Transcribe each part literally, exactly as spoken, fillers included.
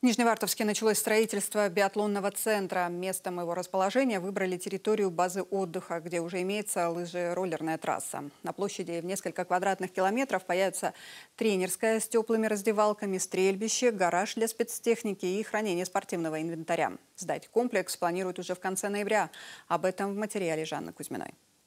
В Нижневартовске началось строительство биатлонного центра. Местом его расположения выбрали территорию базы отдыха, где уже имеется лыжероллерная трасса. На площади в несколько квадратных километров появится тренерская с теплыми раздевалками, стрельбище, гараж для спецтехники и хранение спортивного инвентаря. Сдать комплекс планируют уже в конце ноября. Об этом в материале Жанны Кузьминой.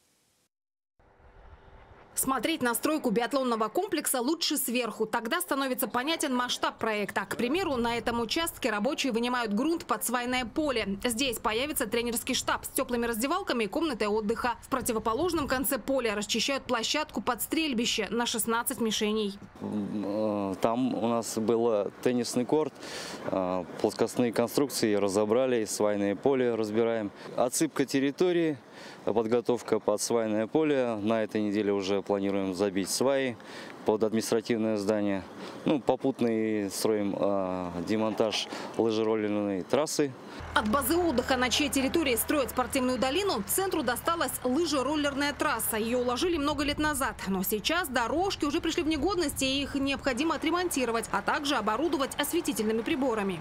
Смотреть на стройку биатлонного комплекса лучше сверху. Тогда становится понятен масштаб проекта. К примеру, на этом участке рабочие вынимают грунт под свайное поле. Здесь появится тренерский штаб с теплыми раздевалками и комнатой отдыха. В противоположном конце поля расчищают площадку под стрельбище на шестнадцать мишеней. Там у нас был теннисный корт, плоскостные конструкции разобрали, свайное поле разбираем. Отсыпка территории, подготовка под свайное поле. На этой неделе уже планируем забить сваи под административное здание. Ну, попутно строим э, демонтаж лыжероллерной трассы. От базы отдыха, на чьей территории строят спортивную долину, центру досталась лыжероллерная трасса. Ее уложили много лет назад. Но сейчас дорожки уже пришли в негодность, и их необходимо отремонтировать, а также оборудовать осветительными приборами.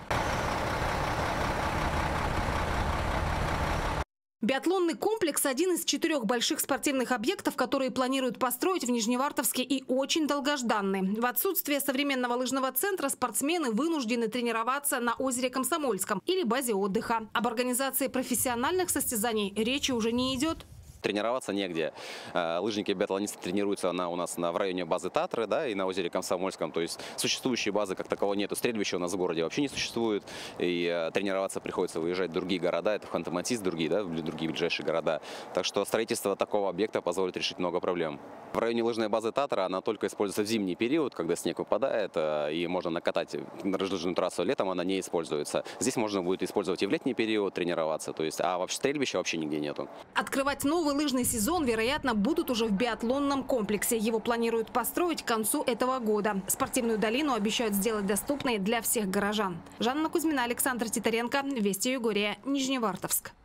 Биатлонный комплекс – один из четырех больших спортивных объектов, которые планируют построить в Нижневартовске, и очень долгожданный. В отсутствие современного лыжного центра спортсмены вынуждены тренироваться на озере Комсомольском или базе отдыха. Об организации профессиональных состязаний речи уже не идет. Тренироваться негде. Лыжники-биатлонисты тренируются на, у нас на, в районе базы Татры, да, и на озере Комсомольском. То есть существующей базы как такового нету. Стрельбища у нас в городе вообще не существует. И э, тренироваться приходится выезжать в другие города. Это Ханты-Мансийск, другие, да, другие ближайшие города. Так что строительство такого объекта позволит решить много проблем. В районе лыжной базы Татра она только используется в зимний период, когда снег выпадает, э, и можно накатать лыжную трассу. Летом она не используется. Здесь можно будет использовать и в летний период тренироваться. То есть, а вообще стрельбища вообще нигде нету. Открывать новый лыжный сезон, вероятно, будут уже в биатлонном комплексе. Его планируют построить к концу этого года. Спортивную долину обещают сделать доступной для всех горожан. Жанна Кузьмина, Александр Титаренко, Вести Югория, Нижневартовск.